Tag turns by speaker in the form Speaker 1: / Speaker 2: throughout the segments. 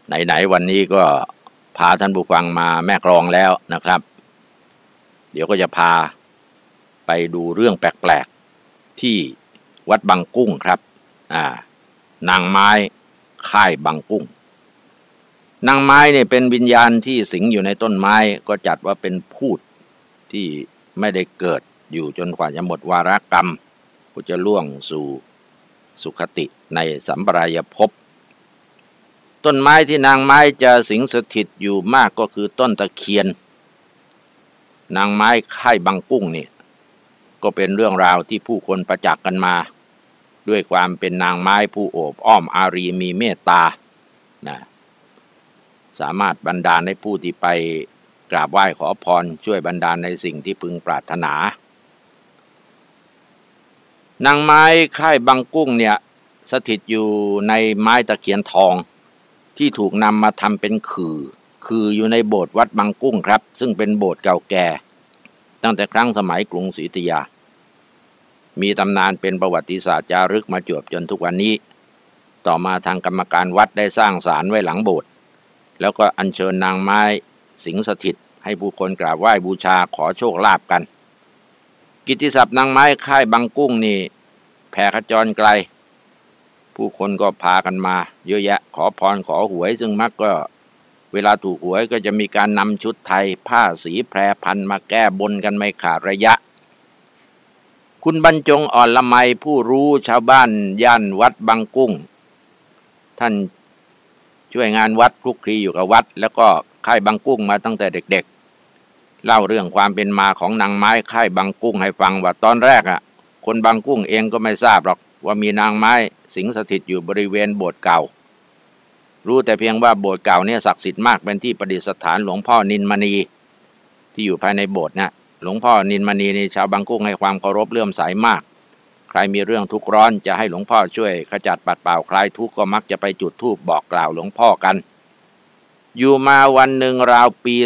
Speaker 1: ไหนๆวันนี้ก็พาท่านผู้ฟังมาแม่กลองแล้วนะครับเดี๋ยวก็จะพาไปดูเรื่องแปลกๆที่วัดบางกุ้งครับนางไม้ค่ายบางกุ้งนางไม้เนี่ยเป็นวิญญาณที่สิงอยู่ในต้นไม้ก็จัดว่าเป็นพูดที่ไม่ได้เกิดอยู่จนกว่าจะหมดวาระกรรมก็จะล่วงสู่สุคติในสัมปรายภพต้นไม้ที่นางไม้จะสิงสถิตอยู่มากก็คือต้นตะเคียนนางไม้ค่ายบางกุ้งนี่ก็เป็นเรื่องราวที่ผู้คนประจักษ์กันมาด้วยความเป็นนางไม้ผู้โอบอ้อมอารีมีเมตตานะสามารถบันดาลให้ผู้ที่ไปกราบไหว้ขอพรช่วยบันดาลในสิ่งที่พึงปรารถนานางไม้ค่ายบางกุ้งเนี่ยสถิตอยู่ในไม้ตะเคียนทองที่ถูกนำมาทำเป็นคืออยู่ในโบสถ์วัดบางกุ้งครับซึ่งเป็นโบสถ์เก่าแก่ตั้งแต่ครั้งสมัยกรุงศรีอยุธยามีตำนานเป็นประวัติศาสตร์จารึกมาจวบจนทุกวันนี้ต่อมาทางกรรมการวัดได้สร้างศาลไว้หลังโบสถ์แล้วก็อัญเชิญนางไม้สิงสถิตให้ผู้คนกราบไหว้บูชาขอโชคลาภกันกิตติศัพท์นางไม้ค่ายบางกุ้งนี่แผ่ขจรไกลผู้คนก็พากันมาเยอะแยะขอพรขอหวยซึ่งมักก็เวลาถูกหวยก็จะมีการนำชุดไทยผ้าสีแพรพันมาแก้บนกันไม่ขาดระยะคุณบรรจงอ่อนละไมผู้รู้ชาวบ้านย่านวัดบางกุ้งท่านช่วยงานวัดคลุกคลีอยู่กับวัดแล้วก็ค่ายบางกุ้งมาตั้งแต่เด็กๆเล่าเรื่องความเป็นมาของนางไม้ค่ายบางกุ้งให้ฟังว่าตอนแรกคนบางกุ้งเองก็ไม่ทราบหรอกว่ามีนางไม้สิงสถิตอยู่บริเวณโบสถ์เก่ารู้แต่เพียงว่าโบสถ์เก่าเนี่ยศักดิ์สิทธิ์มากเป็นที่ประดิษฐานหลวงพ่อนินมณีที่อยู่ภายในโบสถ์นะหลวงพ่อนินมณีนี่ชาวบางกุ้งให้ความเคารพเลื่อมใสมากใครมีเรื่องทุกข์ร้อนจะให้หลวงพ่อช่วยขจัดปัดเป่าคลายทุกข์ก็มักจะไปจุดธูปบอกกล่าวหลวงพ่อกันอยู่มาวันหนึ่งราวปี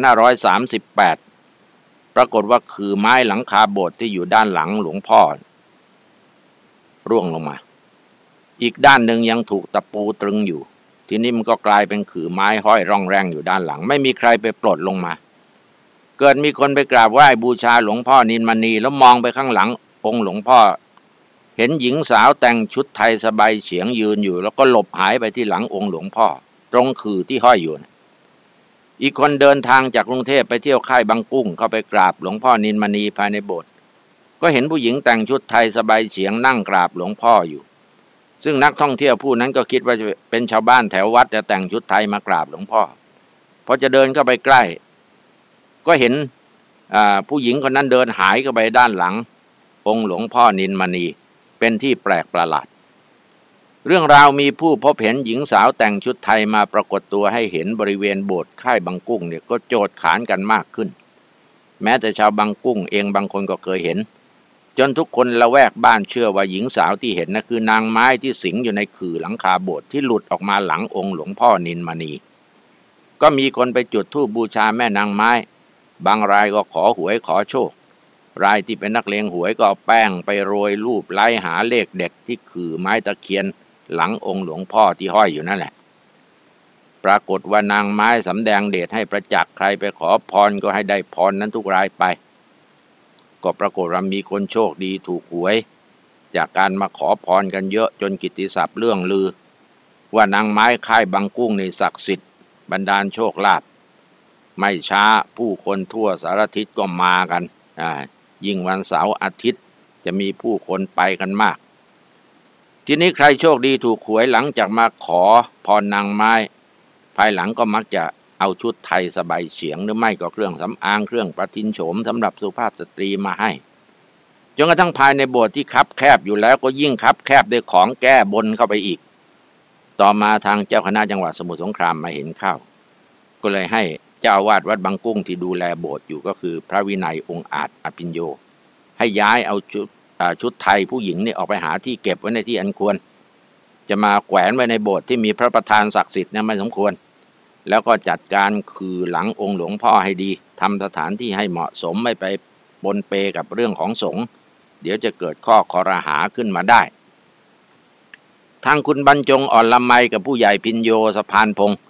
Speaker 1: 2538ปรากฏว่าคือไม้หลังคาโบสถ์ที่อยู่ด้านหลังหลวงพ่อร่วงลงมาอีกด้านหนึ่งยังถูกตะปูตรึงอยู่ทีนี้มันก็กลายเป็นขื่อไม้ห้อยร่องแรงอยู่ด้านหลังไม่มีใครไปปลดลงมาเกิดมีคนไปกราบไหว้บูชาหลวงพ่อนินมณีแล้วมองไปข้างหลังองค์หลวงพ่อเห็นหญิงสาวแต่งชุดไทยสบายเฉียงยืนอยู่แล้วก็หลบหายไปที่หลังองค์หลวงพ่อตรงขื่อที่ห้อยอยู่อีกคนเดินทางจากกรุงเทพไปเที่ยวค่ายบางกุ้งเข้าไปกราบหลวงพ่อนินมณีภายในโบสถ์ก็เห็นผู้หญิงแต่งชุดไทยสบายเฉียงนั่งกราบหลวงพ่ออยู่ซึ่งนักท่องเที่ยวผู้นั้นก็คิดว่าจะเป็นชาวบ้านแถววัดจะแต่งชุดไทยมากราบหลวงพ่อพอจะเดินเข้าไปใกล้ก็เห็นผู้หญิงคนนั้นเดินหายเข้าไปด้านหลังองค์หลวงพ่อนินมณีเป็นที่แปลกประหลาดเรื่องราวมีผู้พบเห็นหญิงสาวแต่งชุดไทยมาปรากฏตัวให้เห็นบริเวณโบสถ์ค่ายบางกุ้งเนี่ยก็โจษขานกันมากขึ้นแม้แต่ชาวบางกุ้งเองบางคนก็เคยเห็นจนทุกคนละแวกบ้านเชื่อว่าหญิงสาวที่เห็นคือนางไม้ที่สิงอยู่ในขื่อหลังคาโบสถ์ที่หลุดออกมาหลังองค์หลวงพ่อนินมณีก็มีคนไปจุดธูปบูชาแม่นางไม้บางรายก็ขอหวยขอโชครายที่เป็นนักเลงหวยก็เอาแป้งไปโรยรูปไล่หาเลขเด็ดที่ขื่อไม้ตะเคียนหลังองค์หลวงพ่อที่ห้อยอยู่นั่นแหละปรากฏว่านางไม้สำแดงเดชให้ประจักษ์ใครไปขอพรก็ให้ได้พรนั้นทุกรายไปก็ปรากฏว่ามีคนโชคดีถูกหวยจากการมาขอพรกันเยอะจนกิตติศัพท์เรื่องลือว่านางไม้ค่ายบางกุ้งในศักดิ์สิทธิ์บันดาลโชคลาภไม่ช้าผู้คนทั่วสารทิศก็มากันยิ่งวันเสาร์อาทิตย์จะมีผู้คนไปกันมากทีนี้ใครโชคดีถูกหวยหลังจากมาขอพรนางไม้ภายหลังก็มักจะเอาชุดไทยสบายเฉียงหรือไม่ก็เครื่องสำอางเครื่องประทินโฉมสำหรับสุภาพสตรีมาให้จนกระทั่งภายในโบสถ์ที่คับแคบอยู่แล้วก็ยิ่งคับแคบด้วยของแก้บนเข้าไปอีกต่อมาทางเจ้าคณะจังหวัดสมุทรสงครามมาเห็นเข้าก็เลยให้เจ้าอาวาสวัดบางกุ้งที่ดูแลโบสถ์อยู่ก็คือพระวินัยองค์อาจอภิญโยให้ย้ายเอาชุดไทยผู้หญิงนี่ออกไปหาที่เก็บไว้ในที่อันควรจะมาแขวนไว้ในโบสถ์ที่มีพระประธานศักดิ์สิทธิ์เนี่ยไม่สมควรแล้วก็จัดการคือหลังองค์หลวงพ่อให้ดีทำสถานที่ให้เหมาะสมไม่ไปปนเปกับเรื่องของสงฆ์เดี๋ยวจะเกิดข้อคอรหาขึ้นมาได้ทางคุณบรรจงอ่อนละไมกับผู้ใหญ่พินโยสะพานพงศ์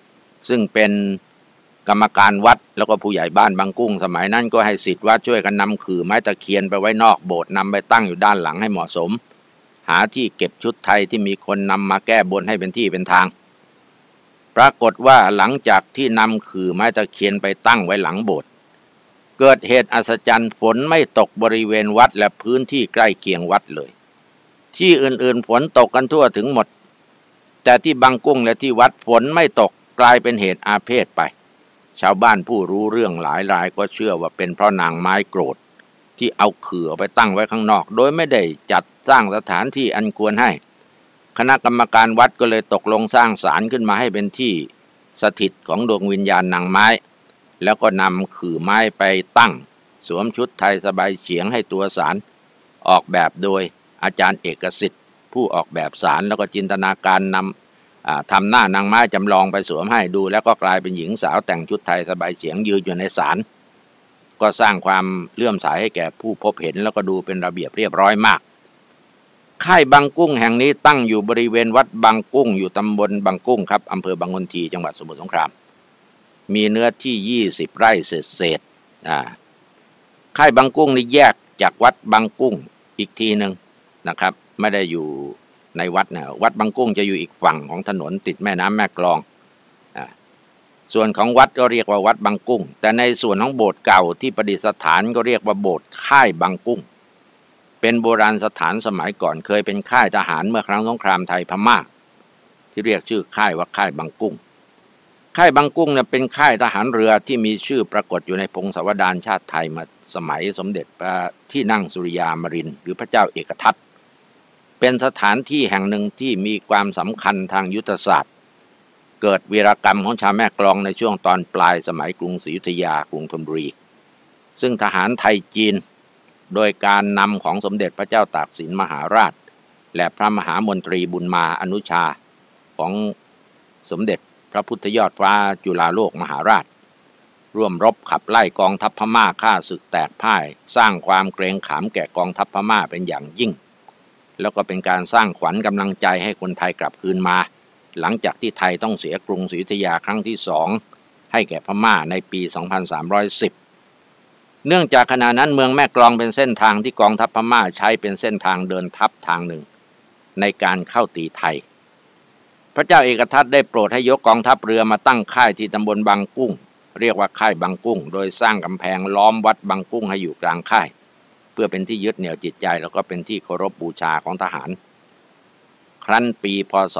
Speaker 1: ซึ่งเป็นกรรมการวัดแล้วก็ผู้ใหญ่บ้านบางกุ้งสมัยนั้นก็ให้ศิษย์วัดช่วยกันนำขื่อไม้ตะเคียนไปไว้นอกโบสถ์นำไปตั้งอยู่ด้านหลังให้เหมาะสมหาที่เก็บชุดไทยที่มีคนนำมาแก้บนให้เป็นที่เป็นทางปรากฏว่าหลังจากที่นำขื่อไม้ตะเคียนไปตั้งไว้หลังโบสถ์เกิดเหตุอัศจรรย์ฝนไม่ตกบริเวณวัดและพื้นที่ใกล้เคียงวัดเลยที่อื่นๆฝนตกกันทั่วถึงหมดแต่ที่บางกุ้งและที่วัดฝนไม่ตกกลายเป็นเหตุอาเพศไปชาวบ้านผู้รู้เรื่องหลายรายก็เชื่อว่าเป็นเพราะนางไม้โกรธที่เอาขื่อไปตั้งไว้ข้างนอกโดยไม่ได้จัดสร้างสถานที่อันควรให้คณะกรรมการวัดก็เลยตกลงสร้างศาลขึ้นมาให้เป็นที่สถิตของดวงวิญญาณนางไม้แล้วก็นำขื่อไม้ไปตั้งสวมชุดไทยสบายเฉียงให้ตัวศาลออกแบบโดยอาจารย์เอกสิทธิ์ผู้ออกแบบศาลแล้วก็จินตนาการนำทำหน้านางไม้จำลองไปสวมให้ดูแล้วก็กลายเป็นหญิงสาวแต่งชุดไทยสบายเฉียงยืนอยู่ในศาลก็สร้างความเลื่อมใสให้แก่ผู้พบเห็นแล้วก็ดูเป็นระเบียบเรียบร้อยมากค่ายบางกุ้งแห่งนี้ตั้งอยู่บริเวณวัดบางกุ้งอยู่ตำบลบางกุ้งครับอำเภอบางคนทีจังหวัดสมุทรสงครามมีเนื้อที่20 ไร่เศษค่ายบางกุ้งนี่แยกจากวัดบางกุ้งอีกทีหนึ่งนะครับไม่ได้อยู่ในวัดนะวัดบางกุ้งจะอยู่อีกฝั่งของถนนติดแม่น้ำแม่กลองส่วนของวัดก็เรียกว่าวัดบางกุ้งแต่ในส่วนของโบสถ์เก่าที่ประดิษฐานก็เรียกว่าโบสถ์ค่ายบางกุ้งเป็นโบราณสถานสมัยก่อนเคยเป็นค่ายทหารเมื่อครั้งสงครามไทยพม่าที่เรียกชื่อค่ายว่าค่ายบางกุ้งค่ายบางกุ้งเนี่ยเป็นค่ายทหารเรือที่มีชื่อปรากฏอยู่ในพงศาวดารชาติไทยมาสมัยสมเด็จพระที่นั่งสุริยามรินทร์หรือพระเจ้าเอกทัตเป็นสถานที่แห่งหนึ่งที่มีความสำคัญทางยุทธศาสตร์เกิดวีรกรรมของชาวแม่กลองในช่วงตอนปลายสมัยกรุงศรีอยุธยากรุงธนบุรีซึ่งทหารไทยจีนโดยการนำของสมเด็จพระเจ้าตากสินมหาราชและพระมหามนตรีบุญมาอนุชาของสมเด็จพระพุทธยอดฟ้าจุฬาโลกมหาราชร่วมรบขับไล่กองทัพพม่าฆ่าศึกแตกพ่ายสร้างความเกรงขามแก่กองทัพพม่าเป็นอย่างยิ่งแล้วก็เป็นการสร้างขวัญกำลังใจให้คนไทยกลับคืนมาหลังจากที่ไทยต้องเสียกรุงศรีอยุธยาครั้งที่2ให้แก่พม่าในปี 2310 เนื่องจากขณะนั้นเมืองแม่กลองเป็นเส้นทางที่กองทัพพม่าใช้เป็นเส้นทางเดินทัพทางหนึ่งในการเข้าตีไทยพระเจ้าเอกทัตได้โปรดให้ยกกองทัพเรือมาตั้งค่ายที่ตำบลบางกุ้งเรียกว่าค่ายบางกุ้งโดยสร้างกำแพงล้อมวัดบางกุ้งให้อยู่กลางค่ายเพื่อเป็นที่ยึดเหนี่ยวจิตใจแล้วก็เป็นที่เคารพบูชาของทหารครั้นปีพ.ศ.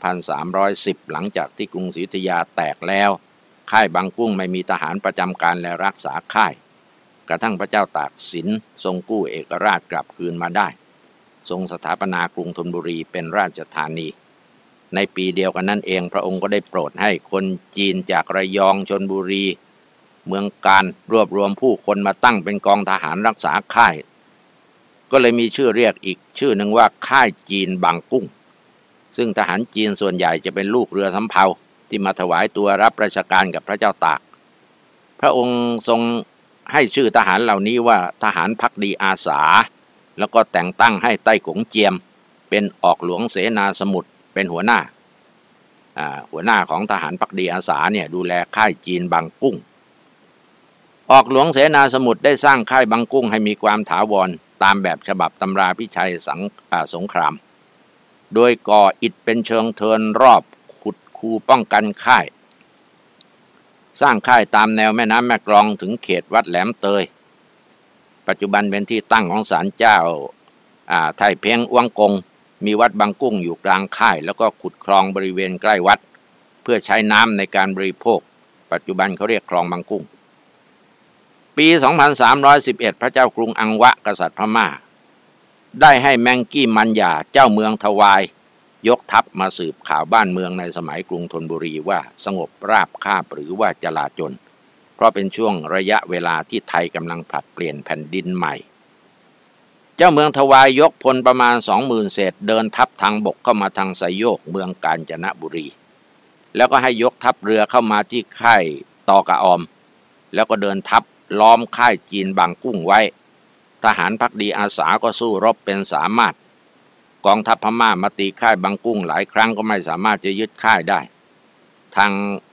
Speaker 1: 2310หลังจากที่กรุงศรีอยุธยาแตกแล้วค่ายบางกุ้งไม่มีทหารประจำการและรักษาค่ายกระทั่งพระเจ้าตากสินทรงกู้เอกราชกลับคืนมาได้ทรงสถาปนากรุงธนบุรีเป็นราชธานีในปีเดียวกันนั่นเองพระองค์ก็ได้โปรดให้คนจีนจากระยองชลบุรีเมืองการรวบรวมผู้คนมาตั้งเป็นกองทหารรักษาค่ายก็เลยมีชื่อเรียกอีกชื่อหนึ่งว่าค่ายจีนบางกุ้งซึ่งทหารจีนส่วนใหญ่จะเป็นลูกเรือสำเภาที่มาถวายตัวรับราชการกับพระเจ้าตากพระองค์ทรงให้ชื่อทหารเหล่านี้ว่าทหารภักดีอาสาแล้วก็แต่งตั้งให้ไต้กงเจียมเป็นออกหลวงเสนาสมุทรเป็นหัวหน้าของทหารภักดีอาสาเนี่ยดูแลค่ายจีนบางกุ้งออกหลวงเสนาสมุทรได้สร้างค่ายบางกุ้งให้มีความถาวรตามแบบฉบับตำราพิชัยสงครามโดยก่ออิฐเป็นเชิงเทินรอบขุดคูป้องกันค่ายสร้างค่ายตามแนวแม่น้ำแม่กลองถึงเขตวัดแหลมเตยปัจจุบันเป็นที่ตั้งของศาลเจ้าไทเพียงอ้วงกงมีวัดบางกุ้งอยู่กลางค่ายแล้วก็ขุดคลองบริเวณใกล้วัดเพื่อใช้น้ำในการบริโภคปัจจุบันเขาเรียกคลองบางกุ้งปี 2311 พระเจ้ากรุงอังวะกษัตริย์พม่าได้ให้แมงกี้มันยาเจ้าเมืองทวายยกทัพมาสืบข่าวบ้านเมืองในสมัยกรุงธนบุรีว่าสงบราบคาบหรือว่าจลาจลเพราะเป็นช่วงระยะเวลาที่ไทยกำลังผลัดเปลี่ยนแผ่นดินใหม่เจ้าเมืองทวายยกพลประมาณ 20,000 เศษเดินทัพทางบกเข้ามาทางไซโยกเมืองกาญจนบุรีแล้วก็ให้ยกทัพเรือเข้ามาที่ค่ายตอกะออมแล้วก็เดินทัพล้อมค่ายจีนบางกุ้งไว้ทหารภักดีอาสาก็สู้รบเป็นสามารถกองทัพพม่ามาตีค่ายบางกุ้งหลายครั้งก็ไม่สามารถจะยึดค่ายได้ทาง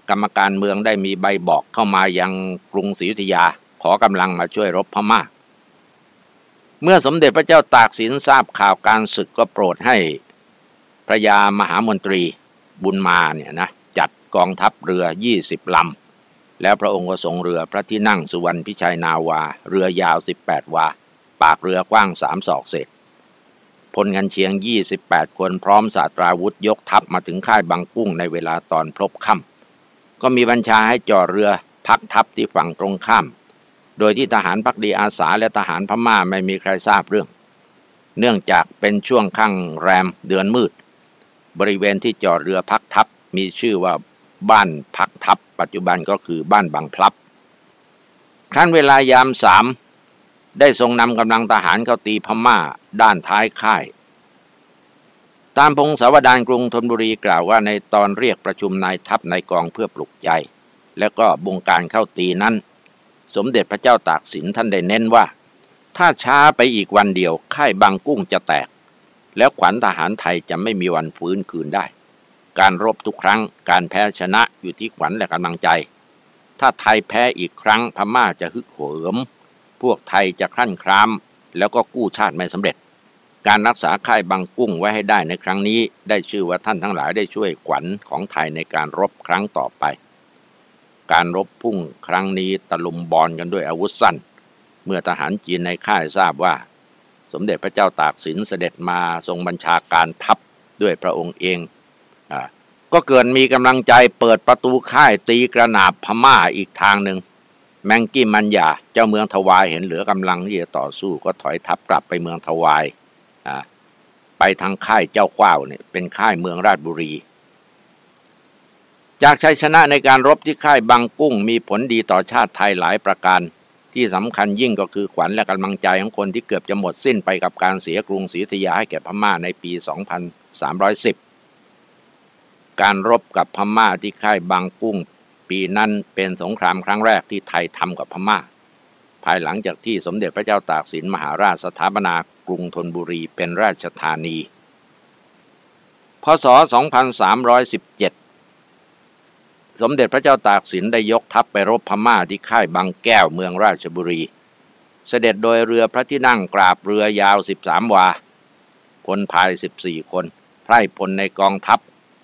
Speaker 1: กรรมการเมืองได้มีใบบอกเข้ามายังกรุงศรีอยุธยาขอกำลังมาช่วยรบพม่าเมื่อสมเด็จพระเจ้าตากสินทราบข่าวการศึกก็โปรดให้พระยามหามนตรีบุญมาเนี่ยนะจัดกองทัพเรือ20 ลำแล้วพระองค์ก็ทรงเรือพระที่นั่งสุวรรณพิชัยนาวาเรือยาว18 วาปากเรือกว้าง3 ศอกเศษพลกันเชียง28 คนพร้อมศาสตราวุธยกทัพมาถึงค่ายบางกุ้งในเวลาตอนพลบค่ำก็มีบัญชาให้จอดเรือพักทัพที่ฝั่งตรงข้ามโดยที่ทหารภักดีอาสาและทหารพม่าไม่มีใครทราบเรื่องเนื่องจากเป็นช่วงค่ำแรมเดือนมืดบริเวณที่จอดเรือพักทัพมีชื่อว่าบ้านพักทัพปัจจุบันก็คือบ้านบางพลับครั้นเวลายาม3ได้ทรงนำกำลังทหารเข้าตีพม่าด้านท้ายค่ายตามพงศาวดารกรุงธนบุรีกล่าวว่าในตอนเรียกประชุมนายทัพนายกองเพื่อปลุกใจแล้วก็บงการเข้าตีนั้นสมเด็จพระเจ้าตากสินท่านได้เน้นว่าถ้าช้าไปอีกวันเดียวค่ายบางกุ้งจะแตกแล้วขวัญทหารไทยจะไม่มีวันฟื้นคืนได้การรบทุกครั้งการแพ้ชนะอยู่ที่ขวัญและกำลังใจถ้าไทยแพ้อีกครั้งพม่าจะฮึกเหิมพวกไทยจะคลั่นคล้ามแล้วก็กู้ชาติไม่สำเร็จการรักษาค่ายบางกุ้งไว้ให้ได้ในครั้งนี้ได้ชื่อว่าท่านทั้งหลายได้ช่วยขวัญของไทยในการรบครั้งต่อไปการรบพุ่งครั้งนี้ตะลุมบอลกันด้วยอาวุธสั้นเมื่อทหารจีนในค่ายทราบว่าสมเด็จพระเจ้าตากสินเสด็จมาทรงบัญชาการทัพด้วยพระองค์เองก็เกิดมีกำลังใจเปิดประตูค่ายตีกระหนาบพม่าอีกทางหนึ่งแมงกี้มันยาเจ้าเมืองทวายเห็นเหลือกำลังที่จะต่อสู้ก็ถอยทัพกลับไปเมืองทวายไปทางค่ายเจ้าขว้าวเนี่ยเป็นค่ายเมืองราชบุรีจากชัยชนะในการรบที่ค่ายบางกุ้งมีผลดีต่อชาติไทยหลายประการที่สำคัญยิ่งก็คือขวัญและกำลังใจของคนที่เกือบจะหมดสิ้นไปกับการเสียกรุงศรีอยุธยาให้แก่พม่าในปี 2310 การรบกับพม่าที่ค่ายบางกุ้งปีนั้นเป็นสงครามครั้งแรกที่ไทยทำกับพม่าภายหลังจากที่สมเด็จพระเจ้าตากสินมหาราชสถาปนากรุงธนบุรีเป็นราชธานีพ.ศ. 2317สมเด็จพระเจ้าตากสินได้ยกทัพไปรบพม่าที่ค่ายบางแก้วเมืองราชบุรีเสด็จโดยเรือพระที่นั่งกราบเรือยาว13 วาพลพาย14 คนไพร่พลในกองทัพ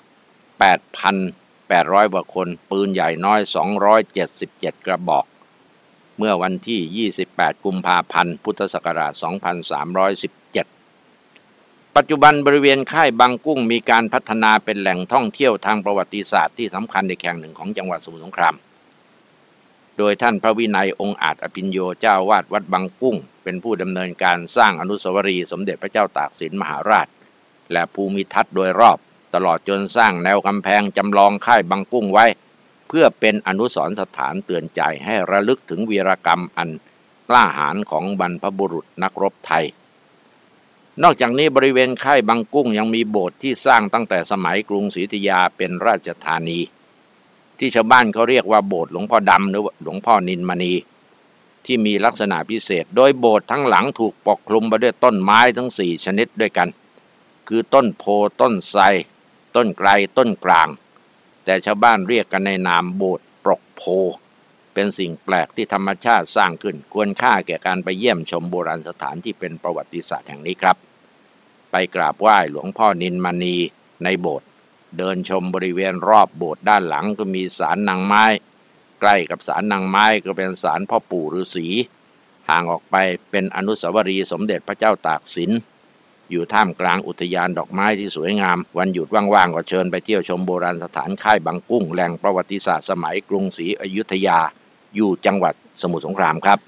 Speaker 1: 8,800 กว่าคนปืนใหญ่น้อย277 กระบอกเมื่อวันที่28 กุมภาพันธ์พุทธศักราช 2317ปัจจุบันบริเวณค่ายบางกุ้งมีการพัฒนาเป็นแหล่งท่องเที่ยวทางประวัติศาสตร์ที่สำคัญในแห่งหนึ่งของจังหวัดสมุทรสงครามโดยท่านพระวินัยองค์อาจอภิญโยเจ้าวาดวัดบางกุ้งเป็นผู้ดำเนินการสร้างอนุสาวรีย์สมเด็จพระเจ้าตากสินมหาราชและภูมิทัศน์โดยรอบตลอดจนสร้างแนวกำแพงจำลองค่ายบางกุ้งไว้เพื่อเป็นอนุสรณ์สถานเตือนใจให้ระลึกถึงวีรกรรมอันกล้าหาญของบรรพบุรุษนักรบไทยนอกจากนี้บริเวณค่ายบางกุ้งยังมีโบสถ์ที่สร้างตั้งแต่สมัยกรุงศรีอยุธยาเป็นราชธานีที่ชาวบ้านเขาเรียกว่าโบสถ์หลวงพ่อดำหรือหลวงพ่อนินมณีที่มีลักษณะพิเศษโดยโบสถ์ทั้งหลังถูกปกคลุมไปด้วยต้นไม้ทั้ง4 ชนิดด้วยกันคือต้นโพต้นไทรต้นไกรต้นกลางแต่ชาวบ้านเรียกกันในนามโบสถ์ปรกโพเป็นสิ่งแปลกที่ธรรมชาติสร้างขึ้นควรค่าแก่การไปเยี่ยมชมโบราณสถานที่เป็นประวัติศาสตร์แห่งนี้ครับไปกราบไหว้หลวงพ่อนินมณีในโบสถ์เดินชมบริเวณรอบโบสถ์ด้านหลังก็มีศาลนางไม้ใกล้กับศาลนางไม้ก็เป็นศาลพ่อปู่ฤาษีห่างออกไปเป็นอนุสาวรีย์สมเด็จพระเจ้าตากสินอยู่ท่ามกลางอุทยานดอกไม้ที่สวยงามวันหยุดว่างๆก็เชิญไปเที่ยวชมโบราณสถานค่ายบางกุ้งแหล่งประวัติศาสตร์สมัยกรุงศรีอยุธยาอยู่จังหวัดสมุทรสงครามครับ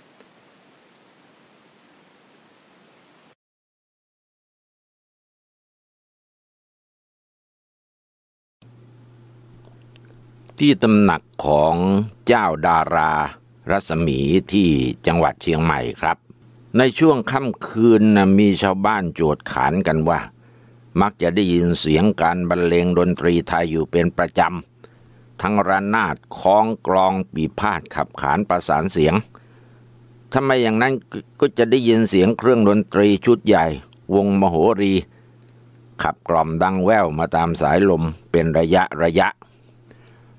Speaker 1: ที่ตำหนักของเจ้าดารารัศมีที่จังหวัดเชียงใหม่ครับในช่วงค่ำคืนมีชาวบ้านโจทย์ขานกันว่ามักจะได้ยินเสียงการบรรเลงดนตรีไทยอยู่เป็นประจำทั้งระนาดค้องกลองปีพาดขับขานประสานเสียงทำไมอย่างนั้นก็จะได้ยินเสียงเครื่องดนตรีชุดใหญ่วงมโหรีขับกล่อมดังแว่วมาตามสายลมเป็นระยะ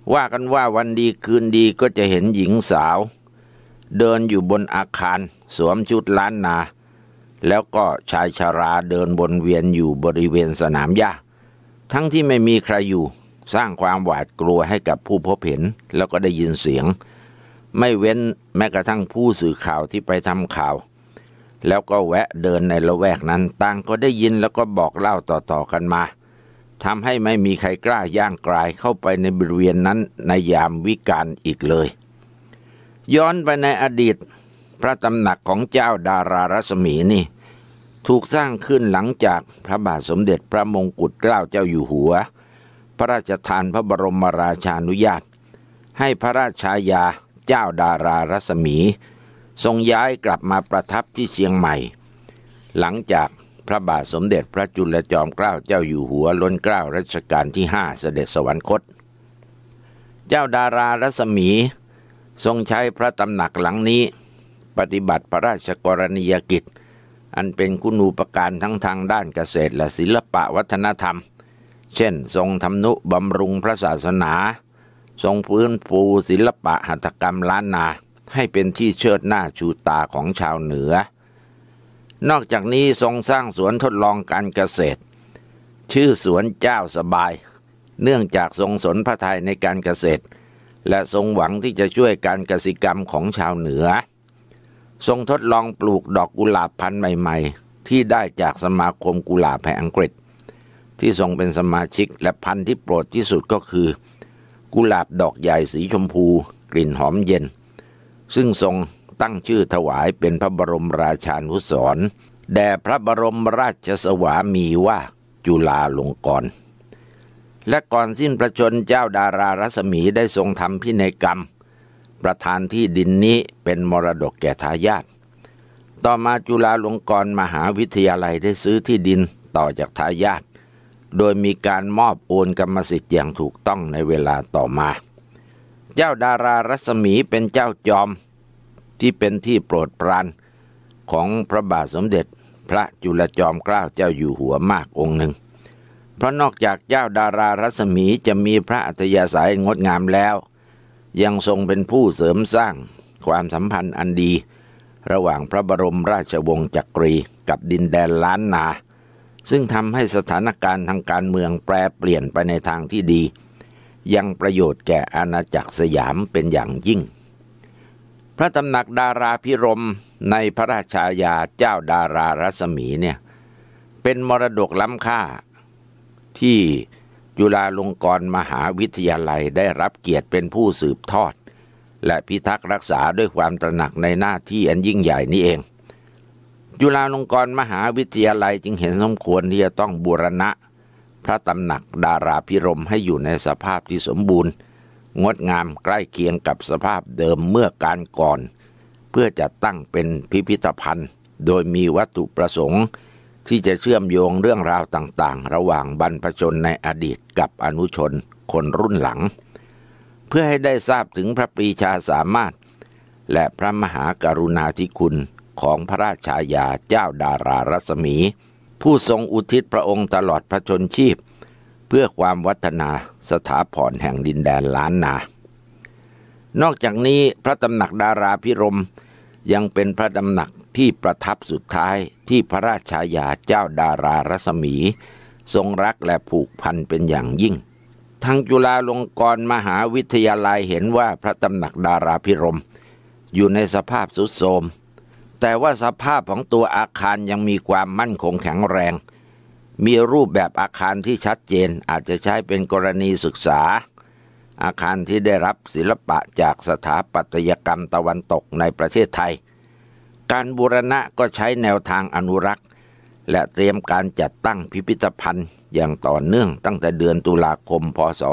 Speaker 1: ว่ากันว่าวันดีคืนดีก็จะเห็นหญิงสาวเดินอยู่บนอาคารสวมชุดล้านนาแล้วก็ชายชราเดินวนเวียนอยู่บริเวณสนามหญ้าทั้งที่ไม่มีใครอยู่สร้างความหวาดกลัวให้กับผู้พบเห็นแล้วก็ได้ยินเสียงไม่เว้นแม้กระทั่งผู้สื่อข่าวที่ไปทำข่าวแล้วก็แวะเดินในละแวกนั้นต่างก็ได้ยินแล้วก็บอกเล่าต่อๆกันมาทำให้ไม่มีใครกล้าย่างกรายเข้าไปในบริเวณนั้นในยามวิกาลอีกเลยย้อนไปในอดีตพระตำหนักของเจ้าดารารัศมีนี่ถูกสร้างขึ้นหลังจากพระบาทสมเด็จพระมงกุฎเกล้าเจ้าอยู่หัวพระราชทานพระบรมราชานุญาตให้พระราชายาเจ้าดารารัศมีทรงย้ายกลับมาประทับที่เชียงใหม่หลังจากพระบาทสมเด็จพระจุลจอมเกล้าเจ้าอยู่หัวล้นเกล้ารัชกาลที่5เสด็จสวรรคตเจ้าดารารัศมีทรงใช้พระตำหนักหลังนี้ปฏิบัติพระราชกรณียกิจอันเป็นคุณูปการทั้งทางด้านเกษตรและศิลปะวัฒนธรรมเช่นทรงทำนุบำรุงพระศาสนาทรงฟื้นฟูศิลปะหัตถกรรมล้านนาให้เป็นที่เชิดหน้าชูตาของชาวเหนือนอกจากนี้ทรงสร้างสวนทดลองการเกษตรชื่อสวนเจ้าสบายเนื่องจากทรงสนพระทัยในการเกษตรและทรงหวังที่จะช่วยการเกษตรกรรมของชาวเหนือทรงทดลองปลูกดอกกุหลาบพันธุ์ใหม่ๆที่ได้จากสมาคมกุหลาบแห่งอังกฤษที่ทรงเป็นสมาชิกและพันธุ์ที่โปรดที่สุดก็คือกุหลาบดอกใหญ่สีชมพูกลิ่นหอมเย็นซึ่งทรงตั้งชื่อถวายเป็นพระบรมราชานุสรณ์แด่พระบรมราชสวามีว่าจุฬาลงกรณ์และก่อนสิ้นพระชนม์เจ้าดารารัศมีได้ทรงทำพินัยกรรมประทานที่ดินนี้เป็นมรดกแก่ทายาทต่อมาจุฬาลงกรณ์มหาวิทยาลัยได้ซื้อที่ดินต่อจากทายาทโดยมีการมอบโอนกรรมสิทธิ์อย่างถูกต้องในเวลาต่อมาเจ้าดารารัศมีเป็นเจ้าจอมที่เป็นที่โปรดปรานของพระบาทสมเด็จพระจุลจอมเกล้าเจ้าอยู่หัวมากองค์หนึ่งเพราะนอกจากเจ้าดารารัศมีจะมีพระอัธยาศัยงดงามแล้วยังทรงเป็นผู้เสริมสร้างความสัมพันธ์อันดีระหว่างพระบรมราชวงศ์จักรีกับดินแดนล้านนาซึ่งทำให้สถานการณ์ทางการเมืองแปรเปลี่ยนไปในทางที่ดียังประโยชน์แก่อาณาจักรสยามเป็นอย่างยิ่งพระตำหนักดาราพิรมย์ในพระราชายาเจ้าดารารัศมีเนี่ยเป็นมรดกล้ำค่าที่จุฬาลงกรณ์มหาวิทยาลัยได้รับเกียรติเป็นผู้สืบทอดและพิทักษ์รักษาด้วยความตระหนักในหน้าที่อันยิ่งใหญ่นี้เองจุฬาลงกรณ์มหาวิทยาลัยจึงเห็นสมควรที่จะต้องบูรณะพระตำหนักดาราพิรมย์ให้อยู่ในสภาพที่สมบูรณ์งดงามใกล้เคียงกับสภาพเดิมเมื่อการก่อนเพื่อจัดตั้งเป็นพิพิธภัณฑ์โดยมีวัตถุประสงค์ที่จะเชื่อมโยงเรื่องราวต่างๆระหว่างบรรพชนในอดีตกับอนุชนคนรุ่นหลังเพื่อให้ได้ทราบถึงพระปรีชาสามารถและพระมหากรุณาธิคุณของพระราชายาเจ้าดารารัศมีผู้ทรงอุทิศพระองค์ตลอดพระชนชีพเพื่อความวัฒนาสถาพรแห่งดินแดนล้านนานอกจากนี้พระตำหนักดาราพิรมย์ยังเป็นพระตำหนักที่ประทับสุดท้ายที่พระราชายาเจ้าดารารัศมีทรงรักและผูกพันเป็นอย่างยิ่งทางจุฬาลงกรณ์มหาวิทยาลัยเห็นว่าพระตำหนักดาราพิรมย์อยู่ในสภาพทรุดโทรมแต่ว่าสภาพของตัวอาคารยังมีความมั่นคงแข็งแรงมีรูปแบบอาคารที่ชัดเจนอาจจะใช้เป็นกรณีศึกษาอาคารที่ได้รับศิลปะจากสถาปัตยกรรมตะวันตกในประเทศไทยการบูรณะก็ใช้แนวทางอนุรักษ์และเตรียมการจัดตั้งพิพิธภัณฑ์อย่างต่อเนื่องตั้งแต่เดือนตุลาคมพ.ศ.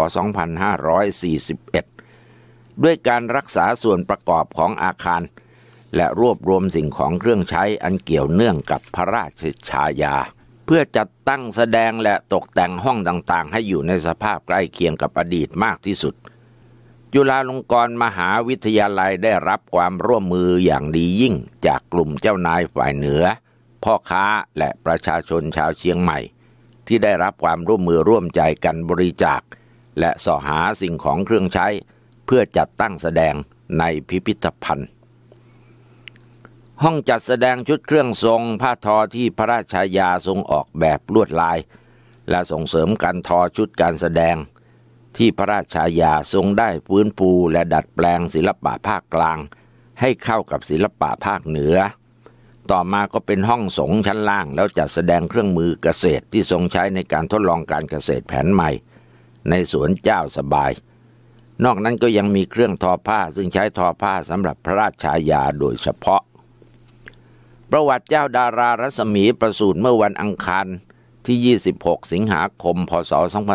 Speaker 1: 2541ด้วยการรักษาส่วนประกอบของอาคารและรวบรวมสิ่งของเครื่องใช้อันเกี่ยวเนื่องกับพระราชชายาเพื่อจัดตั้งแสดงและตกแต่งห้องต่างๆให้อยู่ในสภาพใกล้เคียงกับอดีตมากที่สุดจุฬาลงกรณ์มหาวิทยาลัยได้รับความร่วมมืออย่างดียิ่งจากกลุ่มเจ้านายฝ่ายเหนือพ่อค้าและประชาชนชาวเชียงใหม่ที่ได้รับความร่วมมือร่วมใจกันบริจาคและเสาะหาสิ่งของเครื่องใช้เพื่อจัดตั้งแสดงในพิพิธภัณฑ์ห้องจัดแสดงชุดเครื่องทรงผ้าทอที่พระราชายาทรงออกแบบลวดลายและส่งเสริมการทอชุดการแสดงที่พระราชายาทรงได้ฟื้นฟูและดัดแปลงศิลปะภาคกลางให้เข้ากับศิลปะภาคเหนือต่อมาก็เป็นห้องสงฆ์ชั้นล่างแล้วจัดแสดงเครื่องมือเกษตรที่ทรงใช้ในการทดลองการเกษตรแผนใหม่ในสวนเจ้าสบายนอกนั้นก็ยังมีเครื่องทอผ้าซึ่งใช้ทอผ้าสำหรับพระราชายาโดยเฉพาะประวัติเจ้าดารารัศมีประสูติเมื่อวันอังคารที่26สิงหาคมพศ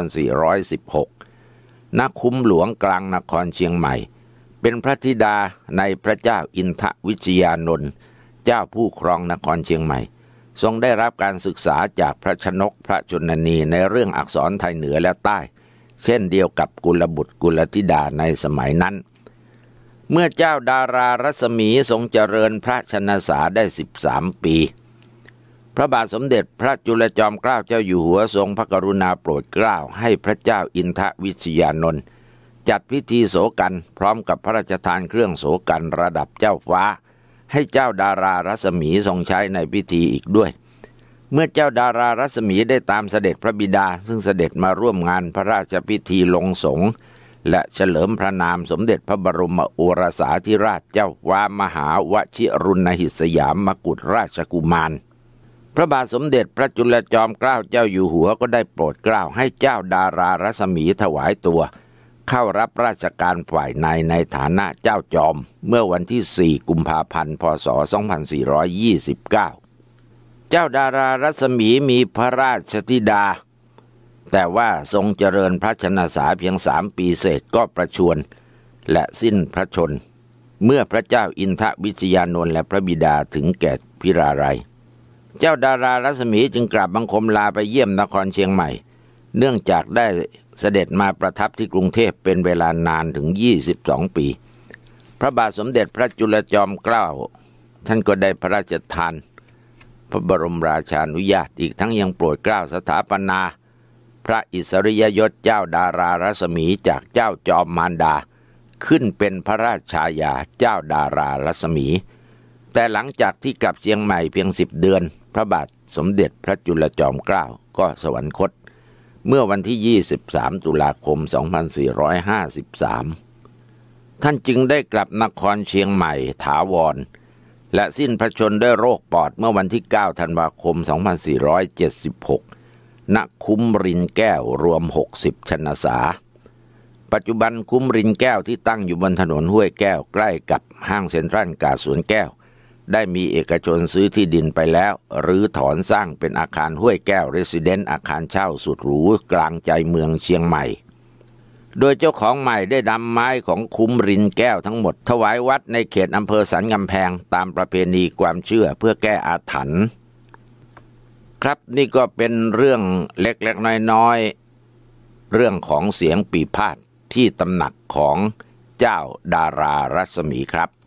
Speaker 1: 2416ณ คุ้มหลวงกลางนครเชียงใหม่เป็นพระธิดาในพระเจ้าอินทวิชยานนท์เจ้าผู้ครองนครเชียงใหม่ทรงได้รับการศึกษาจากพระชนกพระชนนีในเรื่องอักษรไทยเหนือและใต้เช่นเดียวกับกุลบุตรกุลธิดาในสมัยนั้นเมื่อเจ้าดารารัศมีทรงเจริญพระชนสาได้13 ปีพระบาทสมเด็จพระจุลจอมเกล้าเจ้าอยู่หัวทรงพระกรุณาโปรดเกล้าให้พระเจ้าอินทวิชยานนท์จัดพิธีโสกันพร้อมกับพระราชทานเครื่องโสกันระดับเจ้าฟ้าให้เจ้าดารารัศมีทรงใช้ในพิธีอีกด้วยเมื่อเจ้าดารารัศมีได้ตามเสด็จพระบิดาซึ่งเสด็จมาร่วมงานพระราชพิธีลงสงฆ์และเฉลิมพระนามสมเด็จพระบรมโอรสาธิราชเจ้าฟ้ามหาวชิรุณหิสยามกุฎราชกุมารพระบาทสมเด็จพระจุลจอมเกล้าเจ้าอยู่หัวก็ได้โปรดเกล้าให้เจ้าดารารัศมีถวายตัวเข้ารับราชการฝ่ายในฐานะเจ้าจอมเมื่อวันที่4กุมภาพันธ์พศ2429เจ้าดารารัศมีมีพระราชธิดาแต่ว่าทรงเจริญพระชนสาเพียง3 ปีเศษก็ประชวรและสิ้นพระชนเมื่อพระเจ้าอินทวิชยานนท์และพระบิดาถึงแก่พิราลัยเจ้าดารารัศมีจึงกราบบังคมลาไปเยี่ยมนครเชียงใหม่เนื่องจากได้เสด็จมาประทับที่กรุงเทพเป็นเวลานานถึง22 ปีพระบาทสมเด็จพระจุลจอมเกล้าท่านก็ได้พระราชทานพระบรมราชานุญาตอีกทั้งยังโปรดเกล้าสถาปนาพระอิสริยยศเจ้าดารารัศมีจากเจ้าจอมมารดาขึ้นเป็นพระราชายาเจ้าดารารัศมีแต่หลังจากที่กลับเชียงใหม่เพียง10 เดือนพระบาทสมเด็จพระจุลจอมเกล้าก็สวรรคตเมื่อวันที่23ตุลาคม2453ท่านจึงได้กลับนครเชียงใหม่ถาวรและสิ้นพระชนม์ด้วยโรคปอดเมื่อวันที่9ธันวาคม2476ณ คุ้มรินแก้วรวม60 ชนสาปัจจุบันคุ้มรินแก้วที่ตั้งอยู่บนถนนห้วยแก้วใกล้กับห้างเซ็นทรัลกาดสวนแก้วได้มีเอกชนซื้อที่ดินไปแล้วหรือถอนสร้างเป็นอาคารห้วยแก้วเรสซิเดนต์อาคารเช่าสุดหรูกลางใจเมืองเชียงใหม่โดยเจ้าของใหม่ได้นำไม้ของคุ้มรินแก้วทั้งหมดถวายวัดในเขตอำเภอสันกำแพงตามประเพณีความเชื่อเพื่อแก้อาถรรพ์ครับนี่ก็เป็นเรื่องเล็กๆน้อยๆเรื่องของเสียงปีพาทย์ที่ตำหนักของเจ้าดารารัศมีครับ